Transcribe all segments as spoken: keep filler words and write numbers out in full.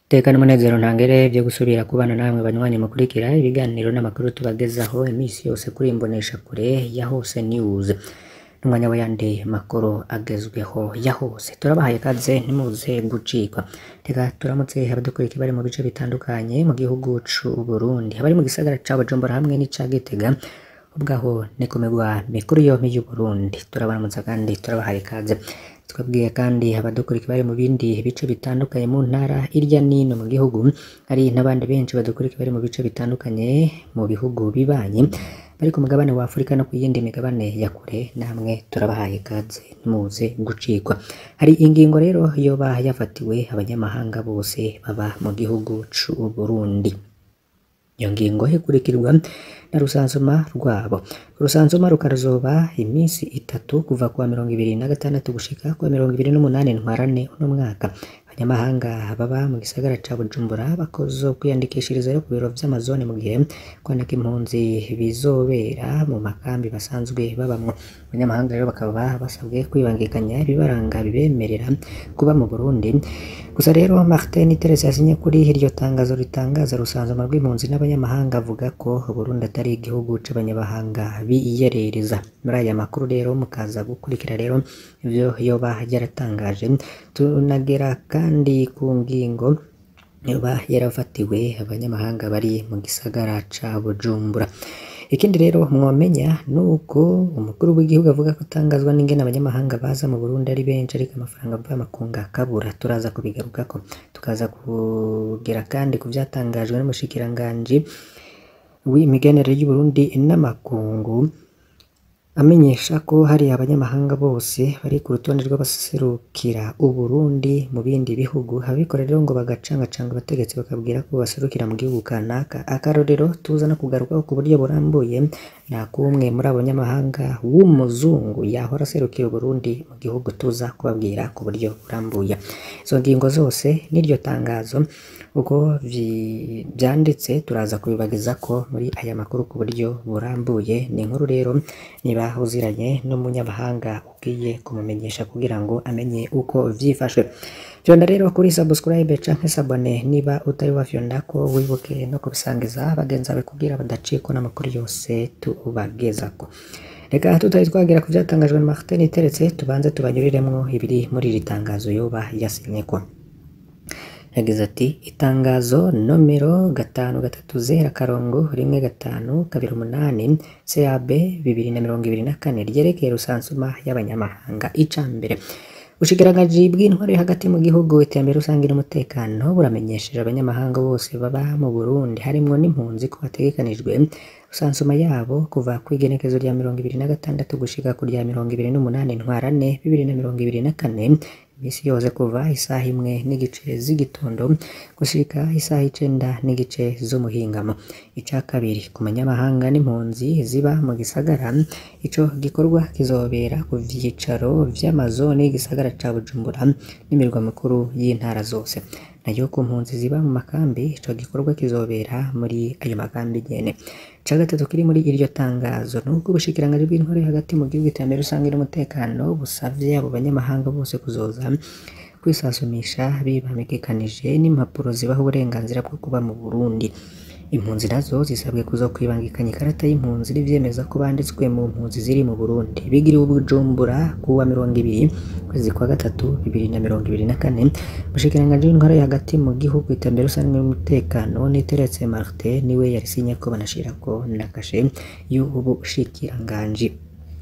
Tekana umunezero ntangere byo gusubira kubana namwe banywanyi mukurikira ibiganiro n'amakuru tubagezaho imisi yose kuri imbonesha kure ya Hose News n'umwanya w'ayandi makuru agezweho ya hose. Turabahaye kaze ntimuze gucikwa. Teka turamutse abadukurikira bari mu bice bitandukanye mu gihugu c'u Burundi, abari mu gisagara ca Bujumbura hamwe n'ica Gitega, ubwaho nikomegwa mikuru yo y'u Burundi. Turabaramutsa kandi turabahaye kaze. Twabwiye kandi abadukurikira bari mu bindi bice bitandukanye mu ntara irya nino mu gihugu, hari n'abandi benshi badukurikira bari mu bice bitandukanye mu bihugu bibanye bari ku mugabane wa Afurika no ku yindi migabane ya kure, namwe turabahaye kaze ntimuze gucikwa. Hari ingingo rero yoba yafatiwe abanyamahanga bose baba mu gihugu c'u Burundi. Iyo ngingo ikurikirwa na rusansuma rwabo. Rusansuma rukazoba imisi itatu kuva kuwa mirongo ibiri na gatandatu gushika kuwa mirongo ibiri n'umunani ntwarane uno mwaka. Abanyamahanga baba mu gisagara ca Bujumbura bakozo kwiyandikishiriza rero ku biro vy'amazone mu gihe kwandika impunzi bizobera mu makambi basanzwe babamwo. Abanyamahanga rero bakaba basabwe kwibangikanya ibibaranga bibemerera kuba mu Burundi. Gusa rero Martin Terese yasinye kuri iryo tangazo ritangaza rusanzuma rw'impunzi n'abanyamahanga avuga ko Burundi atari igihugu c'abanyamahanga biyerereza. Muri aya makuru rero mukaza gukurikira rero ivyo yoba yaratangaje, tunagera kandi ku ngingo yoba yarafatiwe abanyamahanga bari mu gisagara ca Bujumbura. Ikindi rero mwomenya nuko umukuru w'igihugu avuga ko atangazwa n'ingene abanyamahanga baza mu Burundi ari benshi ariko amafaranga mvamakungu kabura. Turaza kubigarukako, tukaza kugera kandi ku vyatangajwe n'umushikiranganji w'imigenere y'u Burundi n'amakungu, amenyesha ko hari abanyamahanga bose bari ku rutonde rw'abaserukira u Burundi mu bindi bihugu. Abikorera rero ngo bagacangacanga abategetsi bakabwira ko baserukira mu gihugu kanaka. Akarorero tuza no kugarukaho ku buryo burambuye na kumwe muri abo banyamahanga w'umuzungu yahora aserukira u Burundi mu gihugu, tuza kubabwira ku buryo burambuye. Izo ngingo zose n'iryo tangazo uko vyanditse turaza kubibageza ko muri aya makuru ku buryo burambuye. Ni inkuru rero niba uziranye n'umunyamahanga ugiye kumumenyesha kugira ngo amenye uko vyifashwe. Vyonda rero kuri subscribe canke sabone niba utari wafyonda ko wibuke no kubisangiza bagenzi bawe kugira badacikwa n'amakuru yose tubagezako. Reka tutari twagera ku vyatangajwe na Martin Teretse, tubanze tubanyuriremwo ibiri muri iri tangazo yoba yasinyeko. Yagize ati itangazo nomero gatanu gatatu zera karongo rimwe gatanu kabiri umunani C A B bibiri na mirongo ibiri na kane ryerekeye rusansuma y'abanyamahanga. Icambere, ubushikiranganje bw'intwaro hagati mu gihugu, iterambere rusange n'umutekano buramenyesheje abanyamahanga bose baba mu Burundi harimwo n'impunzi ko bategekanijwe rusansuma yabo kuva ku igenekezo rya mirongo ibiri na gatandatu gushika ku rya mirongo ibiri n'umunani ntwarane bibiri na mirongo ibiri na kane, imisi yose kuva isaha imwe n'igice z'igitondo gushika isaha icenda n'igice z'umuhingamo. Ica kabiri, ku banyamahanga n'impunzi ziba mu gisagara, ico gikorwa kizobera ku vyicaro vy'amazone y'igisagara ca Bujumbura n'imirwa mikuru y'intara zose. Nayo ku mpunzi ziba mu makambi, ico gikorwa kizobera muri ayo makambi nyene. Ica gatatu kiri muri iryo tangazo nuko ubushikiranganje bw'intwaro hagati mu gihugu, iterambere rusange n'umutekano busavye abo banyamahanga bose kuzoza kwisasumisha bibamenyekanije n'impapuro zibaho uburenganzira bwo kuba mu Burundi. Impunzi nazo zisabwe kuzo kwibangikanya ikarata y'impunzi n'ivyemeza ko banditswe mu mpunzi ziri mu Burundi. Bigiriwe Bujumbura kuwa mirongo ibiri kwezi kwa gatatu bibiri na mirongo ibiri na kane. Ubushikiranganje bw'intwaro hagati mu gihugu, iterambere rusange n'umutekano Teretse Martin niwe yarisinye ko banashirako na kashe y'ubu bushikiranganje.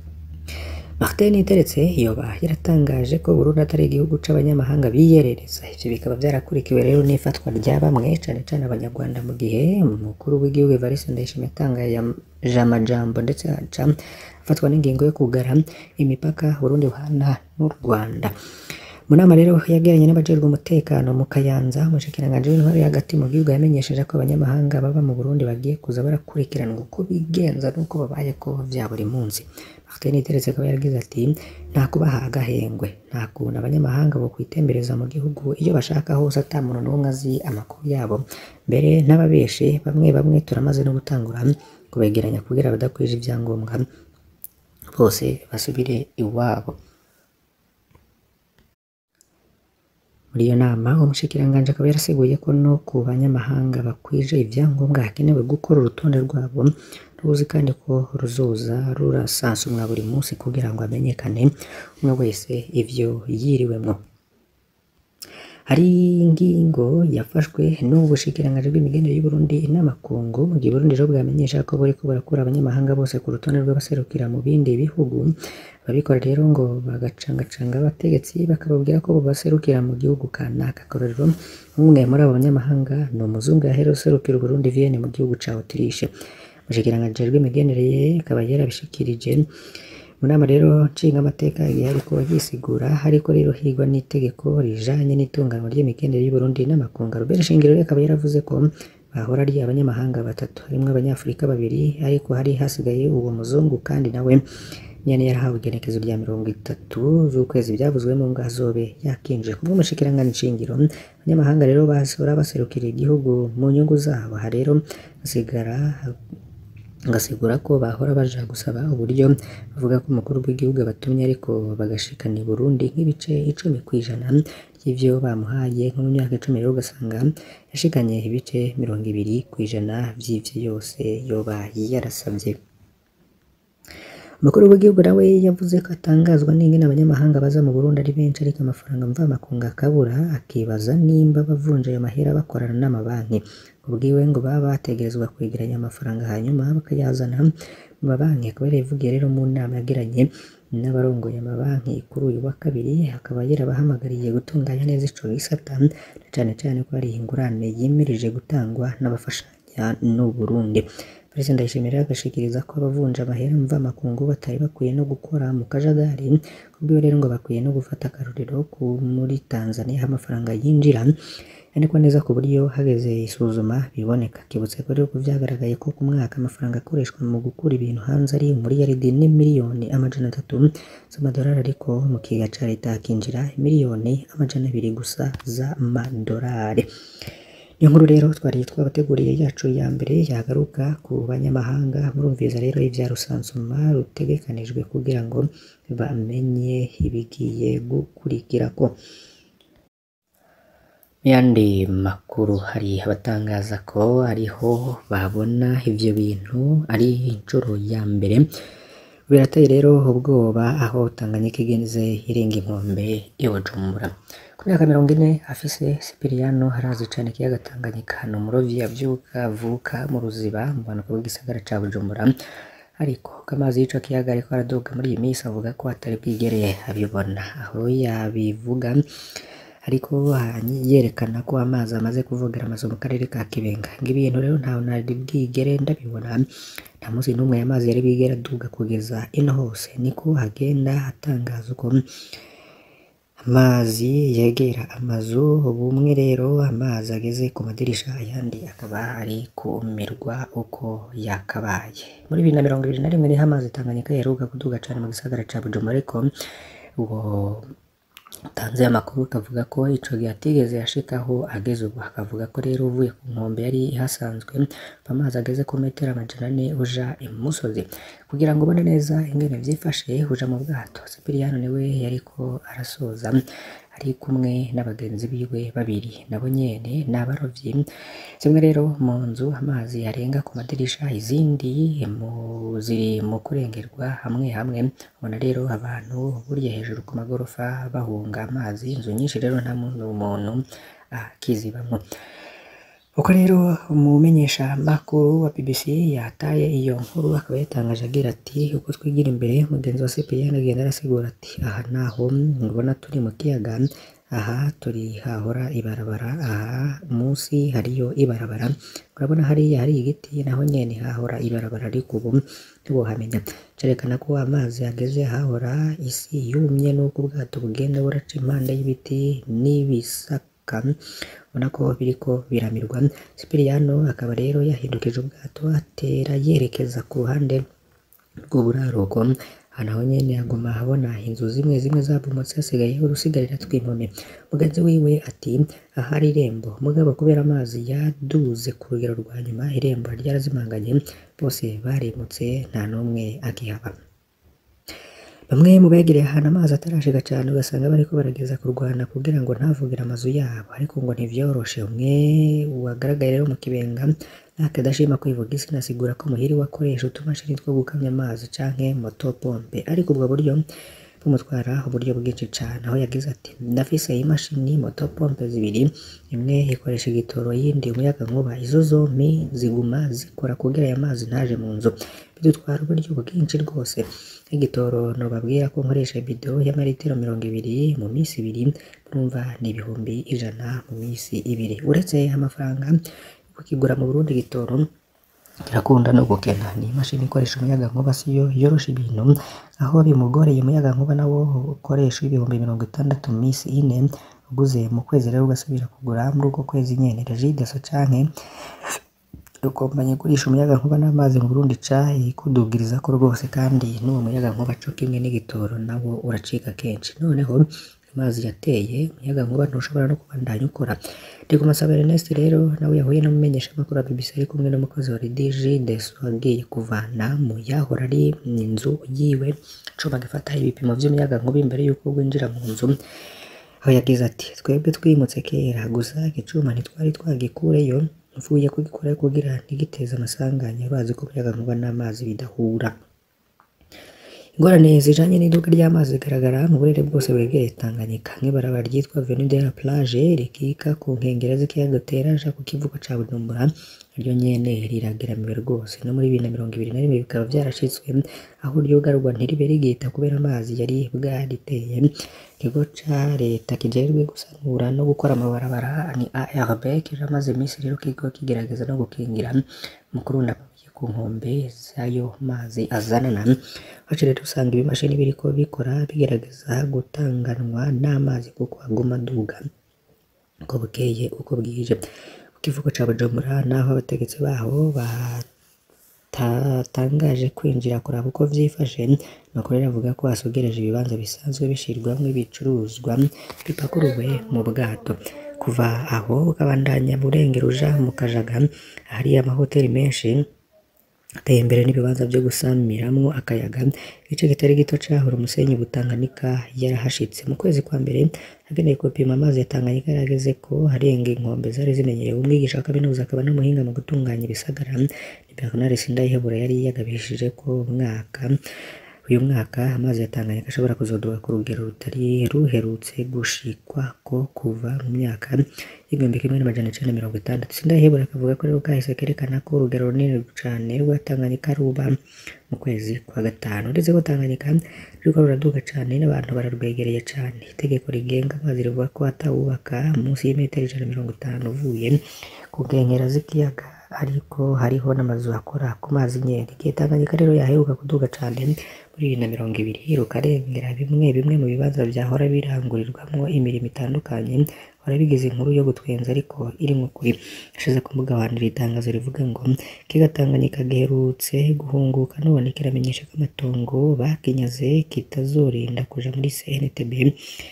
Martin Teretse yoba yaratangaje ko Burundi atari igihugu c'abanyamahanga biyerereza. Ivyo bikaba vyarakurikiwe rero n'ifatwa rya bamwe cane cane abanyarwanda, mu gihe umukuru w'igihugu Evariste Ndayishimiye yatangaye amajambo ndetse aca afatwa n'ingingo yo kugara imipaka Burundi buhana n'u Rwanda. Mu nama rero yagiranye n'abajejwe umutekano mu Kayanza, umushikiranganji w'intwaro hagati mu gihugu yamenyesheje ko abanyamahanga baba mu Burundi bagiye kuza barakurikiranwa uko bigenza n'uko babayeko vya buri munsi. Martin Teretse akaba yaragize ati nta kubaha agahengwe, nta kuntu abanyamahanga bo kwitembereza mu gihugu iyo bashaka hose ata muntu n'umwe azi amakuru yabo. Mbere n'ababeshe bamwe bamwe turamaze no gutangura kubegeranya kugira badakwije ivyangombwa bose basubire iwabo. Muri iyo nama umushikiranganji akaba yarasiguye ko no ku banyamahanga bakwije ivyangombwa hakenewe gukora urutonde rwabo, ruzi kandi ko ruzoza rurasansumwa buri munsi kugira ngo hamenyekane umwe wese ivyo yiriwemwo. Hari ingingo yafashwe n'ubushikiranganji bw'imigenderanire y'u Burundi n'amakungu mu gihe Burundi rero bwamenyesha ko buriko burakura abanyamahanga bose ku rutonde rw'abaserukira mu bindi bihugu. Ababikora rero ngo bagacangacanga abategetsi bakababwira ko baserukira mu gihugu kanaka. Akarorero, umwe muri abo banyamahanga ni umuzungu yaheruka guserukira u Burundi Vienne mu gihugu ca Autriche. Umushikiranganji w'imigenderanire akaba yarabishikirije mu nama rero nshinga amateka igihe ariko yisigura, hariko rero higwa n'itegeko rijanye n'itunganwa ry'imigenderanire y'u Burundi n'amakungu. Robert Shingiro akaba yaravuze ko bahora ari abanyamahanga batatu, harimwo abanyafurika babiri, ariko hari hasigaye uwo muzungu kandi nawe nyene yarahawe igenekezo rya mirongo itatu z'ukwezi byavuzwemo ngo azobe yakinjiye. Kubwo umushikiranganji Shingiro, abanyamahanga rero basora baserukira igihugu mu nyungu zabo. Aha rero basigara ngasigura ko bahora baja gusaba uburyo bavuga ko umukuru w'igihugu abatumye ariko bagashikana i Burundi nk'ibice icumi kw'ijana y'ivyo bamuhaye. Nko mu myaka icumi rero ugasanga yashikanye ibice mirongo ibiri kw'ijana vy'ivyo yose yoba yarasavye. Umukuru w'igihugu nawe yavuze ko atangazwa n'ingene abanyamahanga baza mu Burundi ari benshi, ariko amafaranga mvamakungu akabura, akibaza nimba bavunja ayo mahera bakorana n'amabanki. Ubwiwe ngo baba bategerezwa kwegeranya amafaranga hanyuma bakayazana mu mabanki. Akaba yarabivugiye rero mu nama yagiranye n'abarongoye amabanki kuri uyu wa kabiri, akaba yarabahamagariye gutunganya neza ico gisata, cane cane ko hari ingurane yimirije gutangwa n'abafashanya n'u Burundi. Perezida Ndayishimiye agashikiriza ko abavunja amahera mvamakungu batari bakwiye no gukora mu kajagari. Kubwiwe rero ngo bakwiye no gufata akarorero ku muri Tanzania aho amafaranga yinjira yandikwa neza ku buryo hageze isuzuma biboneka. Kibutse ko rero vyagaragaye ko ku mwaka amafaranga akoreshwa mu gukura ibintu hanze ari umuriyaridi n'imiliyoni amajana atatu z'amadolari, ariko mu kiga ca leta hakinjira miliyoni amajana abiri gusa z'amadolari. Niyo nkuru rero twari twabateguriye yacu ya mbere yagaruka ku banyamahanga. Murumviza rero ivya rusansuma rutegekanijwe kugira ngo bamenye ibigiye gukurikirako. Yandi makuru, hari abatangaza ko ariho babona ivyo bintu ari incuro ya mbere. Birateye rero ubwoba aho Tanganyika igenze irenga inkombe i Bujumbura. Ku myaka mirongo ine afise Sipiriyano harazi cane ikiyaga Tanganyika. Ni umurovyi avyuka avuka mu Ruziba mu bumanuko bw'igisagara ca Bujumbura, ariko ko amazi y'ico kiyaga ariko araduga muri iyi minsi avuga ko atari bwigere abibona. Aho yabivuga ariko yerekana ko amazi amaze kuvogera amazu mu karere ka Kibenga. Ngo ibintu rero ntawe nari bwigere ndabibona, nta munsi n'umwe amazi yari bwigera aduga kugeza ino hose. Niko hagenda hatangaza uko amazi yegera amazu. Bumwe rero amazi ageze ku madirisha, ayandi akaba ari kumirwa uko yakabaye. Muri bibiri na mirongo ibiri na rimwe niho amazi Tanganyika yaheruka kuduga cane mu gisagara ca Bujumbura, ariko uwo tanze amakuru kavuga ko ico gihe atigeze yashikaho ageze ubu. Akavuga ko rero uvuye ku nkombe yari ihasanzwe amazi ageze ku metero amajana ane uja imusozi. Kugira ngo ubone neza ingene vyifashe uja mu bwato, Sipiriyano niwe yariko arasoza ari kumwe n'abagenzi biwe babiri, nabo nyene ni abarovyi. Zimwe rero mu nzu amazi yarenga ku madirisha, izindi mu ziri mu kurengerwa hamwe hamwe. Ubona rero abantu burya hejuru ku magorofa bahunga amazi, inzu nyinshi rero nta muntu umuntu akizibamwo. Uko rero umumenyesha makuru wa B B C yataye iyo nkuru, akaba yatangaje agira ati uko twigira imbere. Mugenzi wa Sipiriyano agenda arasigura ati aha naho ngubona turi mu kiyaga, aha turi hahora ibarabara, aha musi hariyo ibarabara, urabona hariya hari igiti naho nyene hahora ibarabara, ariko ubu ntiwohamenya. Cerekana ko amazi ageze hahora isi yumye, nuko ubwato bugenda buraca impande y'ibiti n'ibisaka, ubona ko biriko biramirwa. Sipiriyano akaba rero yahindukije ubwato atera yerekeza ku ruhande rw'uburaruko. Naho nyene aguma habona inzu zimwe zimwe zabomotse, hasigaye urusigarira tw'impome. Mugenzi wiwe ati ahari irembo, mugabo kubera amazi yaduze ku rugero rwa nyuma irembo ryarazimanganye, bose barimutse nta n'umwe akihaba. Bamwe mu begereye ahantu amazi atarashika cane ugasanga bariko barageza kurwana kugira ngo ntavugire amazu yabo, ariko ngo ntivyoroshe. Umwe wagaragaye rero mu Kibenga nakadashima kwivuga izina asigura ko muhira iwe akoresha utumashini two gukamya amazi canke motopompe, ariko ubwo buryo bumutwara uburyo bwinshi cane, aho yagize ati ndafise imashini motopompe zibiri, imwe ikoresha igitoro yindi umuyagankuba, izo zompi ziguma zikora kugira aya mazi ntaje mu nzu, bidutwara uburyo bwinshi rwose. Igitoro nobabwira ko nkoresha bido y'amaritiro mirongo ibiri mu misi ibiri, urumva ni ibihumbi ijana mu misi ibiri. Uretse amafaranga kukigura mu Burundi igitoro kirakunda no gukena, ni imashini ikoresha umuyagankuba siyo yorosha ibintu, aho bimugoreye umuyagankuba nawo ukoresha ibihumbi mirongo itandatu mu misi ine, uguze mu kwezi rero ugasubira kugura muri uko kwezi nyene. Regideso canke kompanyi igurisha umuyagankuba n'amazi mu Burundi ca ikudugiriza ko rwose, kandi n'uwo muyagankuba co kimwe n'igitoro nawo uracika kenshi. Noneho amazi yateye umuyagankuba ntushobora no kubandanya ukora. Ndikumasaba Ernest rero nawe yahuye n'umumenyeshamakuru wa B B C ari kumwe n'umukozi wa Regideso agiye kuvana mu yahora ari inzu yiwe cuma gifata ibipimo vy'umuyagankuba imbere yuko winjira mu nzu, aho yagize ati twebwe twimutse kera, gusa igicuma ntitwari twagikureyo, mvuye kugikora kugira ntigiteze amasanganya, bazi ko umuyagankuba n'amazi bidahura. Ingorane zijanye n'iduka ry'amazi zigaragara mu burere bwose bwegereye Tanganyika, nk'ibarabara ryitwa Avenue de la Plage rikika ku nkengera z'ikiyaga Teraja ku kivuko ca Bujumbura, naryo nyene rirageramiwe rwose. No muri bibiri na mirongo ibiri na rimwe bikaba vyarashitswe aho ryugarwa ntiribe rigihita kubera amazi yari bwariteye. Ikigo ca leta kijejwe gusanura no gukora amabarabara ni A R B kiramaze imisi rero kiriko kigerageza no gukingira mu kurunda ku nkombe z'ayo mazi azanana, aho rero usanga ibimashini biriko bikora bigerageza gutanganwa n'amazi kuko aguma aduga uko bukeye uko bwije. Ku kivuko ca Bujumbura naho abategetsi baho batatangaje kwinjira kuraba uko vyifashe, makuru avuga ko asugereje ibibanza bisanzwe bishirwamwo ibicuruzwa bipakuruwe mu bwato. Kuva aho ukabandanya burengero uja mu Kajaga hari amahoteli menshi ateye imbere n'ibibanza byo gusamiramwo akayaga. Igice kitari gito cahora umusenyi Butanganika yarahashitse. Mu kwezi kwa mbere ageneye gupima amazi ya Tanganyika yarageze ko harenga inkombe zari zimenyerewe. Umwigisha wa kaminuza akaba n'umuhinga mu gutunganya ibisagara ni Bernard Sindayihebura yari yagabishije ko umwaka uyu mwaka amazi ya Tanganyika ashobora kuzoduka ku rugero rutari ruherutse gushikwa ko kuva mu myaka y'igihumbi kimwe n'amajana icenda mirongo itandatu. Sindayihebura akavuga ko rero kahise kerekana ko urugero runini cane rwa Tanganyika ruba mu kwezi kwa gatanu, ndetse ko Tanganyika ruriko ruraduga cane n'abantu bararwegereye cane. Itegeko rigenga amazi rivuga ko atawubaka munsi y'imetero ijana na mirongo itanu uvuye ku nkengera z'ikiyaga, ariko hariho n'amazu akora ku mazi nyene. Igihe Tanganyika rero yaheruka kuduga cane muri bibiri na mirongo ibiri rukarengera bimwe bimwe mu bibanza vyahora birangurirwamwo imirimo itandukanye, warabigize inkuru yo gutwenza ariko irimwo kuri. Ashize ku mbuga abantu itangazo rivuga ngo ikiyaga Tanganyika giherutse guhunguka none kiramenyesha ko amatongo bakinyaze kitazorinda kuja muri C N T B.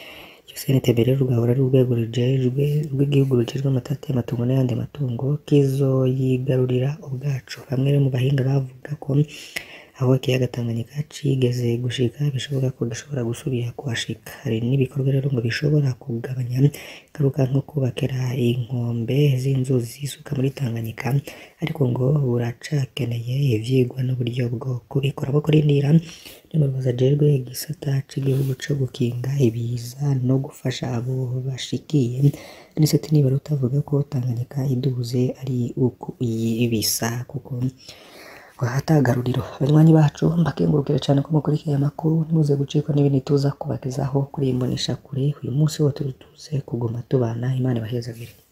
C N T B rero rugahora ari urwego rujejwe rw'igihugu rujejwe amatati y'amatungo n'ayandi matungo, kizoyigarurira ubwacu. Bamwe mu bahinga bavuga ko aho ikiyaga Tanganyika cigeze gushika bishoboka ko gishobora gusubira kuhashika. Hari n'ibikorwa rero ngo bishobora kugabanya ingaruka nko kubakira inkombe z'inzuzi zisuka muri Tanganyika, ariko ngo buracakeneye ivyigwa n'uburyo bwo kubikora. Bwo kurindira n'umuyobozi ajejwe igisata c'igihugu co gukinga ibiza no gufasha abo bashikiye Anicet Nibaruta avuga ko Tanganyika iduze ari uko ibisa kuko hatagaruriro. Abanywanyi bacu mbakengurukire cane ko mukurikiye amakuru, ntimuze gucikwa n'ibindi tuza kubagezaho kuri Imboneshakure. Uyu munsi wo turi tuze kuguma tubana. Imana ibahezagire.